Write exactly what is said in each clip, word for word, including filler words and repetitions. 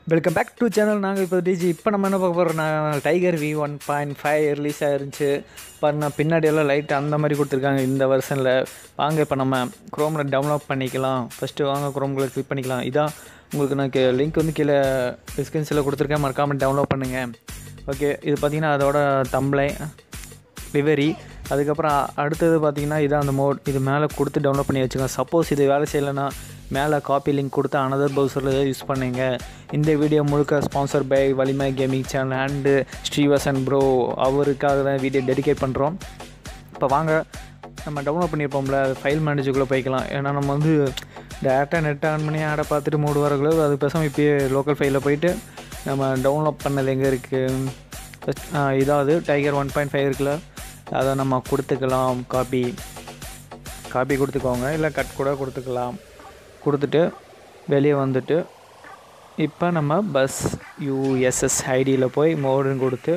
Welcome back to channel. நாங்கள் இப்போ டிஜி இப்போ நம்ம என்ன பார்க்க போகிறோம், நான் tiger V one point five release ஆயிருந்துச்சு பாருங்க. பின்னாடி எல்லாம் லைட் அந்த மாதிரி கொடுத்துருக்காங்க இந்த வருஷனில். வாங்க இப்போ நம்ம குரோமில் டவுன்லோட் பண்ணிக்கலாம். ஃபஸ்ட்டு வாங்க குரோம்குள்ளே கிளிக் பண்ணிக்கலாம். இதான் உங்களுக்கு நான் லிங்க் வந்து கீழே டிஸ்கிரிப்ஷனில் கொடுத்துருக்கேன், மறக்காமல் டவுன்லோட் பண்ணுங்கள். ஓகே, இது பார்த்திங்கன்னா அதோட தம்ப்லை லிவரி. அதுக்கப்புறம் அடுத்தது பார்த்திங்கன்னா இதான் அந்த மோட். இது மேலே கொடுத்து டவுன்லோட் பண்ணி வச்சுக்கோங்க. சப்போஸ் இது வேலை செய்யலைன்னா மேலே காப்பி லிங்க் கொடுத்து அனதர் ப்ரௌசரில் யூஸ் பண்ணுங்க. இந்த வீடியோ முழுக்க sponsor by Valimai gaming channel and Srivasan bro, அவருக்காக தான் வீடியோ டெடிகேட் பண்ணுறோம். இப்போ வாங்க நம்ம டவுன்லோட் பண்ணியிருப்போம்ல, ஃபைல் மேனேஜருக்குள்ளே போய்க்கலாம். ஏன்னா நம்ம வந்து டேரெக்டாக நெட் ஆன் பண்ணி ஆடை பார்த்துட்டு மூடு வரக்குள்ள அது பேசாமல் இப்போயே லோக்கல் ஃபைலில் போயிட்டு நம்ம டவுன்லோட் பண்ணது எங்கே இருக்குது, இதாவது டைகர் ஒன் பாயிண்ட் ஃபைவ் இருக்குல்ல, அதை நம்ம கொடுத்துக்கலாம். காப்பி காப்பி கொடுத்துக்கோங்க, இல்லை கட் கூட கொடுத்துக்கலாம். கொடுத்துட்டு வெளியே வந்துட்டு இப்போ நம்ம பஸ் யூஎஸ்எஸ் ஐடியில் போய் மோடுன்னு கொடுத்து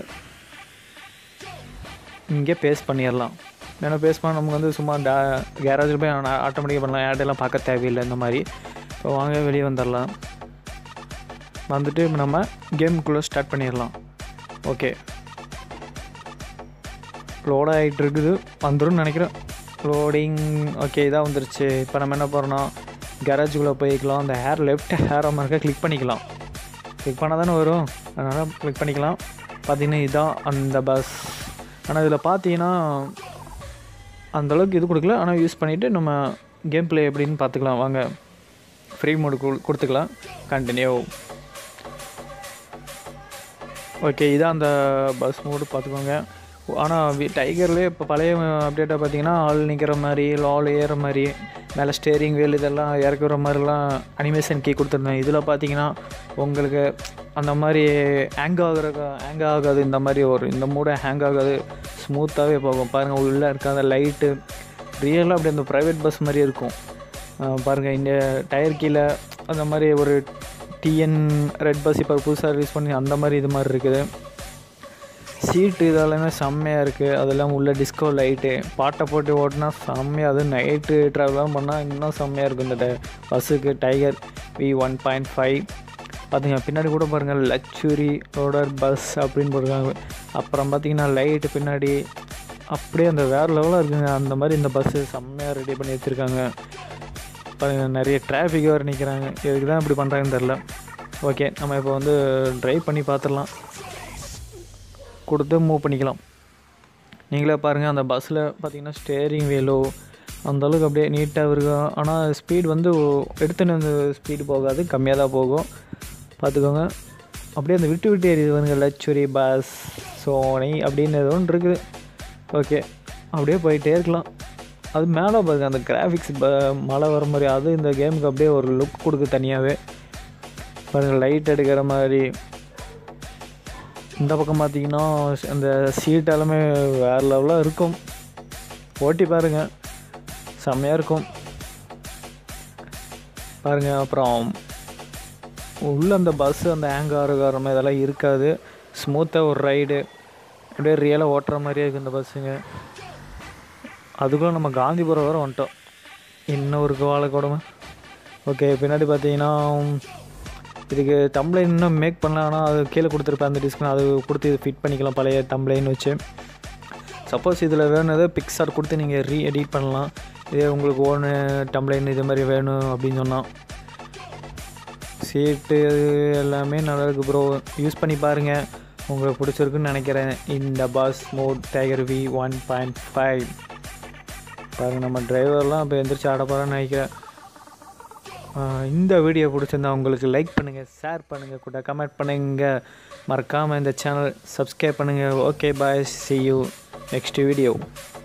இங்கே பேஸ்ட் பண்ணிடலாம். ஏன்னா பேஸ்ட் பண்ண நமக்கு வந்து சும்மா டா கேரேஜில் போய் ஆட்டோமேட்டிக்காக பண்ணலாம், ஆடெல்லாம் பார்க்க தேவையில்லை இந்த மாதிரி. இப்போ வாங்க வெளியே வந்துடலாம். வந்துட்டு நம்ம கேமுக்குள்ளே ஸ்டார்ட் பண்ணிடலாம். ஓகே, லோட் ஆகிட்டு இருக்குது, வந்துடும் நினைக்கிறேன். லோடிங் ஓகே, இதாக வந்துருச்சு. இப்போ நம்ம என்ன பண்ணுறோன்னா கேரேஜுக்குள்ளே போய்க்கலாம். அந்த ஹேர் லெஃப்ட் ஹேர் மார்க்கை கிளிக் பண்ணிக்கலாம். கிளிக் பண்ணால் தானே வரும், அதனால் கிளிக் பண்ணிக்கலாம். பார்த்திங்கன்னா இதுதான் அந்த பஸ். ஆனால் இதில் பார்த்தீங்கன்னா அந்தளவுக்கு இது கொடுக்கல, ஆனால் யூஸ் பண்ணிவிட்டு நம்ம கேம் ப்ளே எப்படின்னு பார்த்துக்கலாம். வாங்க ஃப்ரீ மோடு கொடுத்துக்கலாம். கண்டினியூ. ஓகே, இதான் அந்த பஸ் மோடு பார்த்துக்கோங்க. ஆனால் டைகர்லேயே இப்போ பழைய அப்டேட்டாக பார்த்தீங்கன்னா ஆள் நிற்கிற மாதிரி, ஆள் ஏறுற மாதிரி, மேலே ஸ்டேரிங் வீல் இதெல்லாம் இறக்குற மாதிரிலாம் அனிமேஷன் கீ கொடுத்துருந்தேன். இதில் பார்த்தீங்கன்னா உங்களுக்கு அந்த மாதிரி ஹேங் ஆகிற ஹேங் ஆகாது. இந்த மாதிரி ஒரு இந்த மூட ஹேங் ஆகாது, ஸ்மூத்தாகவே போகும். பாருங்கள், உள்ளே இருக்க அந்த லைட்டு ரியலாக அப்படி அந்த ப்ரைவேட் பஸ் மாதிரி இருக்கும். பாருங்கள், இந்த டயர் கீழே அந்த மாதிரி ஒரு டிஎன் ரெட் பஸ் இப்போ புதுசாக ரிலீஸ் பண்ணி அந்த மாதிரி இது மாதிரி இருக்குது. சீட்டு இதெல்லாமே செம்மையாக இருக்குது. அதெல்லாம் உள்ள டிஸ்கோ லைட்டு பாட்டை போட்டு ஓட்டினா செம்மையாக, அது நைட்டு ட்ராவலாம் பண்ணால் இன்னும் செம்மையாக இருக்கும் இந்த பஸ்ஸுக்கு. Tiger V one point five பார்த்திங்க. பின்னாடி கூட பாருங்கள், லக்ஸுரி ரோடர் பஸ் அப்படின்னு போட்டிருக்காங்க. அப்புறம் பார்த்திங்கன்னா லைட்டு பின்னாடி அப்படியே அந்த வேறு லெவலாக இருக்குங்க. அந்த மாதிரி இந்த பஸ்ஸு செம்மையாக ரெடி பண்ணி வச்சுருக்காங்க. பாருங்கள், நிறைய டிராஃபிக் வேறு நிற்கிறாங்க. இதுக்கு தான் இப்படி பண்ணுறாங்கன்னு தெரில. ஓகே, நம்ம இப்போ வந்து ட்ரைவ் பண்ணி பார்த்துடலாம். கொடுத்து மூவ் பண்ணிக்கலாம். நீங்களே பாருங்கள், அந்த பஸ்ஸில் பார்த்திங்கன்னா ஸ்டேரிங் வீலோ அந்தளவுக்கு அப்படியே நீட்டாக இருக்கும். ஆனால் ஸ்பீட் வந்து எடுத்துன்னு அந்த ஸ்பீடு போகாது, கம்மியாக தான் போகும். பார்த்துக்கோங்க. அப்படியே அந்த விட்டு விட்டு எரியுது பாருங்க, லக்ஸுரி பஸ் சோனி அப்படின்னு ஏதோ ஒன்று இருக்குது. ஓகே, அப்படியே போயிட்டே இருக்கலாம். அது மேலே பாருங்கள், அந்த கிராஃபிக்ஸ் ப மழை வர மாதிரி, அது இந்த கேமுக்கு அப்படியே ஒரு லுக் கொடுக்கு தனியாகவே. பாருங்கள், லைட் எடுக்கிற மாதிரி. இந்த பக்கம் பார்த்திங்கன்னா அந்த சீட் எல்லாமே வேறு லெவலாக இருக்கும். ஓட்டி பாருங்கள், செம்மையாக இருக்கும் பாருங்கள். அப்புறம் உள்ள அந்த பஸ்ஸு அந்த ஹேங் ஆகிற மாதிரி இதெல்லாம் இருக்காது. ஸ்மூத்தாக ஒரு ரைடு, அப்படியே ரியலாக ஓட்டுற மாதிரியே இருக்குது இந்த பஸ்ஸுங்க. அதுக்குள்ளே நம்ம காந்திபுரம் வரை வந்துட்டோம். இன்னும் ஒரு வாழை கூடமே. ஓகே, பின்னாடி பார்த்தீங்கன்னா இதுக்கு தம்ப்லைன் இன்னும் மேக் பண்ணலாம், ஆனால் அது கீழே கொடுத்துருப்பேன் அந்த டிஸ்கிரிப்ஷன், அது கொடுத்து இது ஃபிட் பண்ணிக்கலாம் பழைய தம்ப்லைன் வச்சு. சப்போஸ் இதில் வேணுனது பிக்சார் கொடுத்து நீங்கள் ரீ எடிட் பண்ணலாம். இதே உங்களுக்கு ஓனு தம்ப்லைன் இது மாதிரி வேணும் அப்படின்னு சொன்னால். சீட்டு எல்லாமே நல்லாயிருக்கு ப்ரோ, யூஸ் பண்ணி பாருங்கள், உங்களுக்கு பிடிச்சிருக்குன்னு நினைக்கிறேன். இந்த bus mode tiger V one point five பாருங்கள். நம்ம டிரைவர்லாம் இப்போ எந்திரிச்சு ஆட போகிறான்னு நினைக்கிறேன். இந்த வீடியோ பிடிச்சிருந்தா உங்களுக்கு லைக் பண்ணுங்கள், ஷேர் பண்ணுங்கள், கூட கமெண்ட் பண்ணுங்கள், மறக்காமல் இந்த சேனல் சப்ஸ்கிரைப் பண்ணுங்கள். Okay bye, see you next video.